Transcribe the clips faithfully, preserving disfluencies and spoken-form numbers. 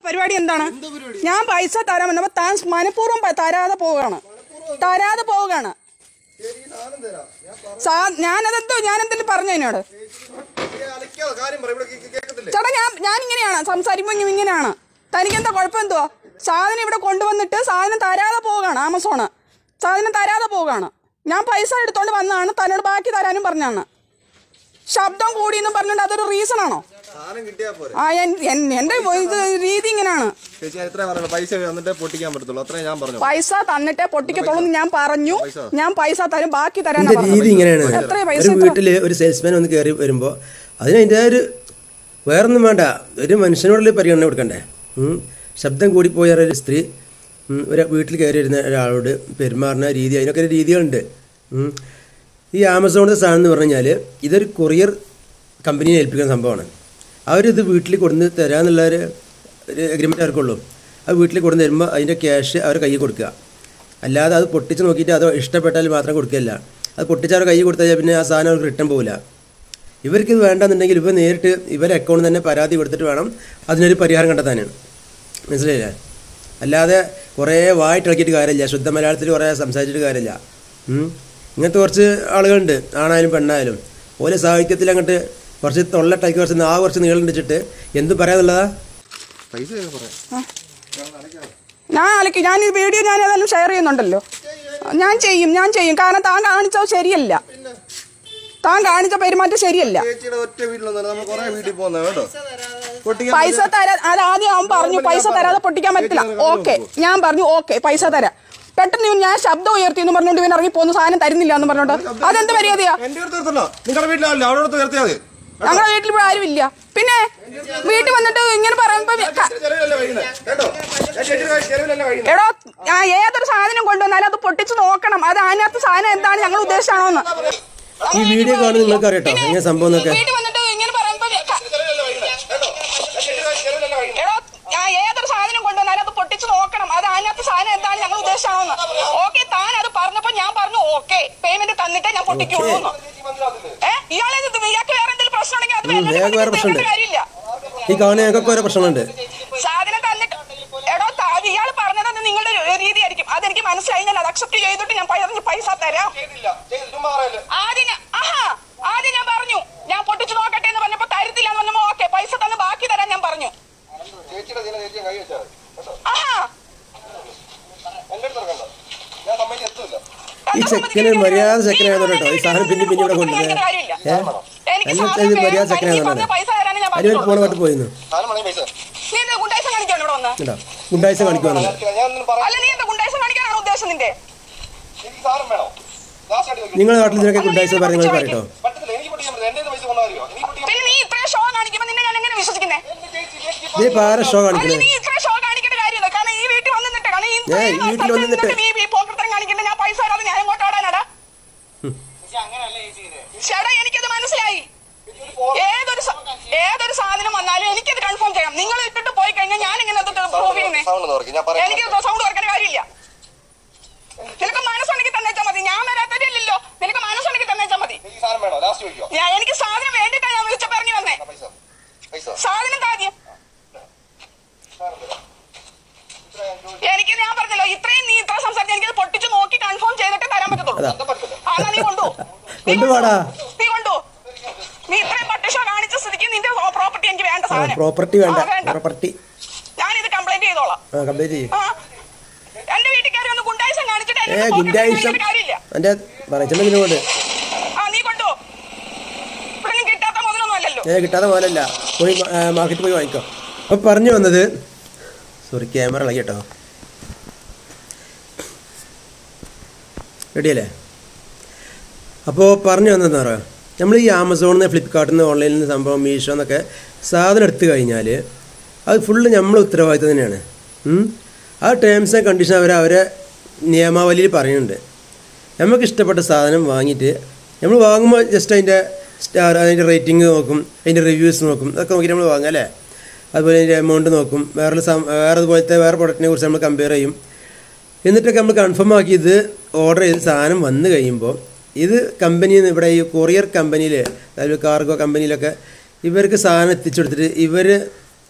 പരിപാടി എന്താണ്? ഞാൻ പൈസ തരാൻ വന്നപ്പോൾ താൻ മനഃപൂർവ്വം തരാതെ പോവുകയാണ് തരാതെ പോവുകയാണ് ഞാനതെന്തോ ഞാനെന്തെങ്കിലും പറഞ്ഞു എന്നോട് ചേട്ടാ ഞാൻ ഞാൻ ഇങ്ങനെയാണ് സംസാരിക്കുമ്പോൾ ഇങ്ങനെയാണ്. തനിക്കെന്താ കുഴപ്പം എന്തുവാ? സാധനം ഇവിടെ കൊണ്ടുവന്നിട്ട് സാധനം തരാതെ പോവുകയാണ്. ആമസോണ് സാധനം തരാതെ പോവുകയാണ്. ഞാൻ പൈസ എടുത്തോണ്ട് വന്നതാണ്, തന്നോട് ബാക്കി തരാനും പറഞ്ഞാണ്. ശബ്ദം കൂടിയെന്ന് പറഞ്ഞിട്ട് അതൊരു റീസൺ ആണോ? ആ എന്റെ രീതി ഇങ്ങനെയാണ്. പൈസ തന്നിട്ടേ പൊട്ടിക്കത്തുള്ളൂ ഞാൻ പറഞ്ഞു. ഞാൻ പൈസ തരും, ബാക്കി തരാൻ രീതി ഇങ്ങനെയാണ്. വീട്ടില് ഒരു സെയിൽസ്മാൻ ഒന്ന് കയറി വരുമ്പോ അതിന് അതിന്റെ ഒരു വേറൊന്നും വേണ്ട, ഒരു മനുഷ്യനോടുള്ള പരിഗണന കൊടുക്കണ്ടേ. ശബ്ദം കൂടിപ്പോയ ഒരു സ്ത്രീ ഒരു വീട്ടിൽ കയറി വരുന്ന ഒരാളോട് പെരുമാറുന്ന രീതി, അതിനൊക്കെ ഒരു രീതികളുണ്ട്. ഈ ആമസോണിൻ്റെ സാധനം എന്ന് പറഞ്ഞു കഴിഞ്ഞാൽ ഇതൊരു കൊറിയർ കമ്പനിയെ ഏൽപ്പിക്കുന്ന സംഭവമാണ്. അവരിത് വീട്ടിൽ കൊടുന്ന് തരാമെന്നുള്ള ഒരു എഗ്രിമെൻ്റ് അവർക്കുള്ളൂ. അത് വീട്ടിൽ കൊടുന്ന് തരുമ്പോൾ അതിൻ്റെ ക്യാഷ് അവർ കയ്യിൽ കൊടുക്കുക. അല്ലാതെ അത് പൊട്ടിച്ച് നോക്കിയിട്ട് അത് ഇഷ്ടപ്പെട്ടാൽ മാത്രം കൊടുക്കുകയല്ല. അത് പൊട്ടിച്ച് അവർ കയ്യിൽ കൊടുത്താൽ പിന്നെ ആ സാധനം അവർക്ക് റിട്ടേൺ പോകില്ല. ഇവർക്കിത് വേണ്ടെന്നുണ്ടെങ്കിൽ ഇവർ നേരിട്ട് ഇവരെ അക്കൗണ്ടിൽ തന്നെ പരാതി കൊടുത്തിട്ട് വേണം അതിനൊരു പരിഹാരം കണ്ടെത്താനാണ്. മനസ്സിലായില്ലേ? അല്ലാതെ കുറേ വായിട്ടിളക്കിയിട്ട് കാര്യമില്ല, ശുദ്ധ മലയാളത്തിൽ കുറേ സംസാരിച്ചിട്ട് കാര്യമില്ല. ഇങ്ങനത്തെ കുറച്ച് ആളുകളുണ്ട്, ആണായാലും പെണ്ണായാലും. ഓരോ സാഹിത്യത്തിൽ അങ്ങോട്ട് കുറച്ച് തൊള്ളട്ടാക്കി കുറച്ച് നാ കുറച്ച് നീളം വെച്ചിട്ട് എന്ത് പറയാന്നുള്ളതാ? ഞാൻ അലക്കി ഞാൻ ഈ വീഡിയോ ഞാൻ ഏതായാലും ഷെയർ ചെയ്യുന്നുണ്ടല്ലോ. ഞാൻ ചെയ്യും ഞാൻ ചെയ്യും കാരണം താൻ കാണിച്ചത് ശരിയല്ല. താൻ കാണിച്ച പെരുമാറ്റം ശരിയല്ല. പൈസ തരാ അത് ആദ്യം അവൻ പറഞ്ഞു പൈസ തരാതെ പൊട്ടിക്കാൻ പറ്റില്ല. ഓക്കെ ഞാൻ പറഞ്ഞു ഓക്കെ പൈസ തരാം. പെട്ടെന്ന് ഞാൻ ശബ്ദം ഉയർത്തി എന്ന് പറഞ്ഞോണ്ട് ഇവൻ ഇറങ്ങി പോകുന്ന സാധനം തരുന്നില്ല എന്ന് പറഞ്ഞോണ്ട് അതെന്ത് മര്യാദയാ? ഞങ്ങളുടെ വീട്ടിൽ ഇവിടെ ആരും ഇല്ല. പിന്നെ വീട്ടിൽ വന്നിട്ട് ഇങ്ങനെ പറയുമ്പോ എടോ ഏതൊരു സാധനം കൊണ്ടുവന്നാലും അത് പൊട്ടിച്ച് നോക്കണം. അത് അതിനകത്ത് സാധനം എന്താണ് ഞങ്ങൾ ഉദ്ദേശിച്ചാണോന്ന്. ഈ വീഡിയോ കാണുന്ന നിങ്ങൾക്ക് അറിയട്ടോ ഇങ്ങനെ സംഭവം വീട്ടിൽ വന്നിട്ട് ഇങ്ങനെ പറയുമ്പോ എടോ ഏതൊരു സാധനം കൊണ്ടുവന്നാലും അത് പൊട്ടിച്ച് നോക്കണം. അത് അതിനകത്ത് സാധനം എന്താണ് ഞങ്ങൾ ഉദ്ദേശിച്ചാണോന്ന്. ഓക്കെ താൻ അത് പറഞ്ഞപ്പോ ഞാൻ പറഞ്ഞു ഓക്കെ പേയ്മെന്റ് തന്നിട്ടേ ഞാൻ പൊട്ടിക്കുള്ളൂ. ഏഹ് ഇയാളെ ഇയാൾക്ക് വേറെ എന്തെങ്കിലും പ്രശ്നം ഉണ്ടെങ്കിൽ കാര്യമില്ല. ഈ കാണുന്ന ഓരോ പ്രശ്നമുണ്ട്. സാധനം തന്നിട്ട് എടോ ഇയാൾ പറഞ്ഞത് നിങ്ങളുടെ രീതിയായിരിക്കും. അതെനിക്ക് മനസ്സിലായി. ഞാൻ അത് അക്സെപ്റ്റ് ചെയ്തിട്ട് ഞാൻ പൈസ തരാം. ആദ്യം ആഹാ ആദ്യം ഞാൻ പറഞ്ഞു ഞാൻ പൊട്ടിച്ചു നോക്കട്ടെ എന്ന് പറഞ്ഞപ്പോ തരത്തില്ല എന്ന് പറഞ്ഞപ്പോ ഓക്കെ പൈസ തന്ന് ബാക്കി തരാൻ ഞാൻ പറഞ്ഞു. ആഹാ ഈ ചെക്കന് മര്യാദ ചെക്കനായതോ കേട്ടോ ഈ സാധനം പിന്നെ പിന്നെ ഇവിടെ കൊണ്ടുവരുന്നത് മര്യാദ ചെക്കനായതുകൊണ്ടാണ് അതിന് പോണ പാട്ട് പോയിരുന്നു. ഗുണ്ടായിസ കാണിക്കുവാണ്. നിങ്ങളുടെ നാട്ടിൽ ഇതിനൊക്കെ ഗുണ്ടായിസ പറയുന്നത് പറയട്ടോ. നീ പാര ഷോ കാണിക്കണേ? ഏ ഈ വീട്ടിൽ വന്നിട്ട് എനിക്കത് മനസ്സിലായി. ഏതൊരു ഏതൊരു സാധനം വന്നാലും എനിക്കത് കൺഫേം ചെയ്യണം. നിങ്ങൾ ഇട്ടിട്ട് പോയി കഴിഞ്ഞാൽ ഞാൻ ഇങ്ങനെ പ്രൂവ് ചെയ്യുന്നേ. എനിക്ക് സൗണ്ട് കുറയ്ക്കാൻ കാര്യമില്ല. നിനക്ക് മനസ്സുണ്ടെങ്കിൽ തന്നേച്ചാൽ മതി. ഞാൻ വരാത്തല്ലോ. നിനക്ക് മനസ്സുണ്ടെങ്കിൽ തന്നേച്ചാൽ മതി. ഞാൻ എനിക്ക് സാധനം വേണ്ടിട്ടാ ഞാൻ വിളിച്ചപ്പോ ഇറങ്ങി വന്നേ. സാധനം കാര്യം എനിക്ക് ഞാൻ പറഞ്ഞല്ലോ ഇത്രയും നീ ഇത്ര സംസാരിച്ച് എനിക്കത് പൊട്ടിച്ച് നോക്കി കൺഫേം ചെയ്തിട്ട് തരാൻ പറ്റത്തുള്ളൂ. അതാ നീ കൊണ്ടു നീ കൊണ്ടു നീ ഇത്രയും പട്ടിഷ കാണിച്ച സ്ഥിതിക്ക് നിന്റെ പ്രോപ്പർട്ടി എനിക്ക് വേണ്ട. സാധനം പ്രോപ്പർട്ടി വേണ്ട. പ്രോപ്പർട്ടി ഞാനിത് കംപ്ലൈന്റ് ചെയ്തോളാം. എന്റെ വീട്ടിൽ കയറി ഒന്ന് ഗുണ്ടായിസം കാണിച്ചിട്ട് കാര്യമില്ല. നീ കൊണ്ടു ഇവിടെ കിട്ടാത്ത മുതലൊന്നും അല്ലല്ലോ. ഏ കിട്ടാത്ത മുതലല്ല. പോയി മാർക്കറ്റിൽ പോയി വാങ്ങിക്കോ. അപ്പൊ പറഞ്ഞു വന്നത് സോറി ക്യാമറ ഇളകി കേട്ടോ. റെഡിയല്ലേ? അപ്പോൾ പറഞ്ഞു വന്നതെന്ന് പറയാം, നമ്മൾ ഈ ആമസോണിൽ നിന്ന് ഫ്ലിപ്കാർട്ടിൽ നിന്ന് ഓൺലൈനിൽ നിന്ന് സംഭവം മീഷോ എന്നൊക്കെ സാധനം എടുത്തു കഴിഞ്ഞാൽ അത് ഫുള്ള് നമ്മളെ ഉത്തരവാദിത്തം തന്നെയാണ്. ആ ടേംസ് ആൻഡ് കണ്ടീഷൻ അവർ അവരെ നിയമാവലിയിൽ പറയുന്നുണ്ട്. നമുക്ക് ഇഷ്ടപ്പെട്ട സാധനം വാങ്ങിയിട്ട് നമ്മൾ വാങ്ങുമ്പോൾ ജസ്റ്റ് അതിൻ്റെ സ്റ്റാർ അതിൻ്റെ റേറ്റിംഗ് നോക്കും, അതിൻ്റെ റിവ്യൂസ് നോക്കും, അതൊക്കെ നോക്കിയിട്ട് നമ്മൾ വാങ്ങാം അല്ലേ. അതുപോലെ അതിൻ്റെ എമൗണ്ട് നോക്കും, വേറെ വേറെ അതുപോലത്തെ വേറെ പ്രൊഡക്റ്റിനെ കുറിച്ച് നമ്മൾ കമ്പയർ ചെയ്യും. എന്നിട്ടൊക്കെ നമ്മൾ കൺഫേം ആക്കി ഇത് ഓർഡർ ചെയ്ത് സാധനം വന്നു കഴിയുമ്പോൾ ഇത് കമ്പനിയിൽ നിന്ന് ഇവിടെ ഈ കൊറിയർ കമ്പനിയിൽ അതായത് കാർഗോ കമ്പനിയിലൊക്കെ ഇവർക്ക് സാധനം എത്തിച്ചു കൊടുത്തിട്ട് ഇവർ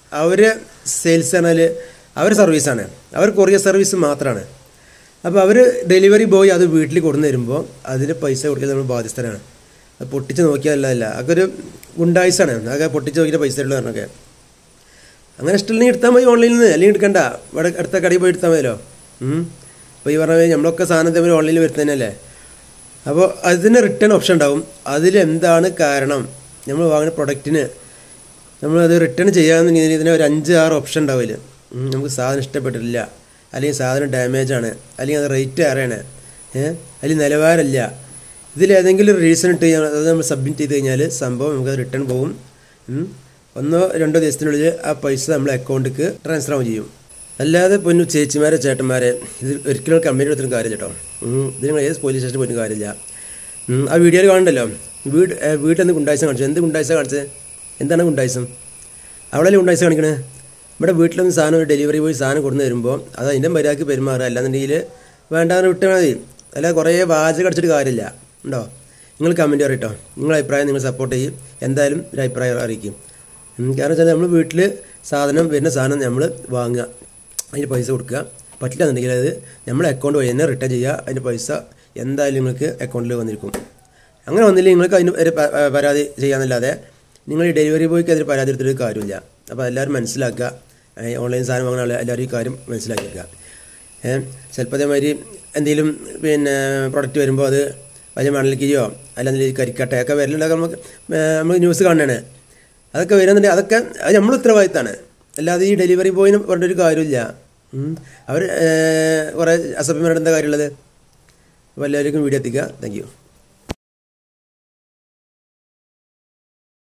അവർ സെയിൽസ് പറഞ്ഞാൽ അവർ സർവീസാണ്, അവർ കൊറിയർ സർവീസ് മാത്രമാണ്. അപ്പോൾ അവർ ഡെലിവറി ബോയ് അത് വീട്ടിൽ കൊണ്ടു തരുമ്പോൾ അതിന് പൈസ കൊടുക്കൽ നമ്മൾ ബാധ്യസ്ഥരാണ്. അത് പൊട്ടിച്ച് നോക്കിയാലല്ല, അതൊക്കെ ഒരു ഗുണ്ടായിസാണ്. അതൊക്കെ പൊട്ടിച്ച് നോക്കിയിട്ട് പൈസ ഉള്ളൂ പറഞ്ഞൊക്കെ. അങ്ങനെ ഇഷ്ടമില്ലെങ്കിൽ എടുത്താൽ മതി ഓൺലൈനിൽ നിന്ന്, അല്ലെങ്കിൽ എടുക്കണ്ട, ഇവിടെ അടുത്ത കടയിൽ പോയി എടുത്താൽ മതിയല്ലോ. അപ്പോൾ ഈ പറഞ്ഞ നമ്മളൊക്കെ സാധനം തമ്മിൽ ഓൺലൈനിൽ വരുന്നതന്നെയല്ലേ. അപ്പോൾ അതിന് റിട്ടേൺ ഓപ്ഷൻ ഉണ്ടാവും. അതിലെന്താണ് കാരണം, നമ്മൾ വാങ്ങുന്ന പ്രൊഡക്റ്റിന് നമ്മളത് റിട്ടേൺ ചെയ്യാമെന്നുണ്ടെങ്കിൽ ഇതിന് ഒരു അഞ്ച് ആറ് ഓപ്ഷൻ ഉണ്ടാവില്ല. നമുക്ക് സാധനം ഇഷ്ടപ്പെട്ടിട്ടില്ല, അല്ലെങ്കിൽ സാധനം ഡാമേജാണ്, അല്ലെങ്കിൽ അത് റേറ്റ് ഏറെയാണ്, ഏഹ് അല്ലെങ്കിൽ നിലവാരമില്ല, ഇതിലേതെങ്കിലും ഒരു റീസൺ ഇട്ട് അത് നമ്മൾ സബ്മിറ്റ് ചെയ്ത് കഴിഞ്ഞാൽ സംഭവം നമുക്ക് റിട്ടേൺ പോകും. ഒന്നോ രണ്ടോ ദിവസത്തിനുള്ളിൽ ആ പൈസ നമ്മളെ അക്കൗണ്ടിലേക്ക് ട്രാൻസ്ഫർ ആവുകയും ചെയ്യും. അല്ലാതെ പൊന്നു ചേച്ചിമാരെ ചേട്ടന്മാരെ ഇത് ഒരിക്കലും കമ്പനി എടുത്തിട്ടും കാര്യമില്ല കേട്ടോ. ഇത് നിങ്ങൾ ഏത് പോലീസ് സ്റ്റേഷനിൽ പോയിട്ടും കാര്യമില്ല. ആ വീഡിയോയിൽ കാണണ്ടല്ലോ, വീട് വീട്ടിൽ എന്ത് ഗുണ്ടായിസം കാണിച്ചു, എന്ത് ഗുണ്ടായിസ കാണിച്ചത്, എന്താണ് ഗുണ്ടായിസം? അവിടെ ഗുണ്ടായിസ കാണിക്കണേ. ഇവിടെ വീട്ടിലൊന്നും സാധനം ഒരു ഡെലിവറി പോയി സാധനം കൊണ്ടു തരുമ്പോൾ അത് അതിൻ്റെ മര്യാദയ്ക്ക് പെരുമാറുക, അല്ലാന്നുണ്ടെങ്കിൽ വേണ്ടാന്ന് വിട്ടാൽ മതി. അല്ലാതെ കുറേ വാചകം അടിച്ചിട്ട് കാര്യമില്ല ഉണ്ടോ. നിങ്ങൾ കമൻറ്റ് പറയട്ടോ, നിങ്ങളുടെ അഭിപ്രായം നിങ്ങൾ സപ്പോർട്ട് ചെയ്യും, എന്തായാലും ഒരു അഭിപ്രായം അറിയിക്കും. കാരണം വെച്ചാൽ നമ്മൾ വീട്ടിൽ സാധനം വരുന്ന സാധനം നമ്മൾ വാങ്ങുക, അതിന് പൈസ കൊടുക്കുക, പറ്റില്ല എന്നുണ്ടെങ്കിൽ അത് നമ്മളെ അക്കൗണ്ട് വഴി തന്നെ റിട്ടേൺ ചെയ്യുക. അതിൻ്റെ പൈസ എന്തായാലും നിങ്ങൾക്ക് അക്കൗണ്ടിൽ വന്നിരിക്കും. അങ്ങനെ വന്നില്ല നിങ്ങൾക്ക് അതിന് ഒരു പരാതി ചെയ്യാമെന്നല്ലാതെ നിങ്ങൾ ഈ ഡെലിവറി ബോയ്ക്ക് അതിന് പരാതി എടുത്തിട്ട് കാര്യമില്ല. അപ്പോൾ എല്ലാവരും മനസ്സിലാക്കുക, ഓൺലൈൻ സാധനം വാങ്ങുന്ന എല്ലാവരും ഈ കാര്യം മനസ്സിലാക്കിക്കുക. ചിലപ്പോൾ അതേമാതിരി എന്തെങ്കിലും പിന്നെ പ്രൊഡക്റ്റ് വരുമ്പോൾ അത് വലിയ മണലിക്കുകയോ അല്ലെങ്കിൽ കരിക്കട്ടയൊക്കെ വരലുണ്ടാക്കുക, നമുക്ക് നമ്മൾ ന്യൂസ് കാണുകയാണ്. അതൊക്കെ വരുന്നുണ്ടെങ്കിൽ അതൊക്കെ അത് നമ്മൾ ഉത്തരവാദിത്തമാണ്, അല്ലാതെ ഈ ഡെലിവറി ബോയിന് പറഞ്ഞൊരു കാര്യമില്ല. അവർ കുറേ അസഭ്യമായിട്ട് എന്താ കാര്യമുള്ളത്? അപ്പോൾ എല്ലാവർക്കും വീഡിയോ എത്തിക്കുക. Thank U.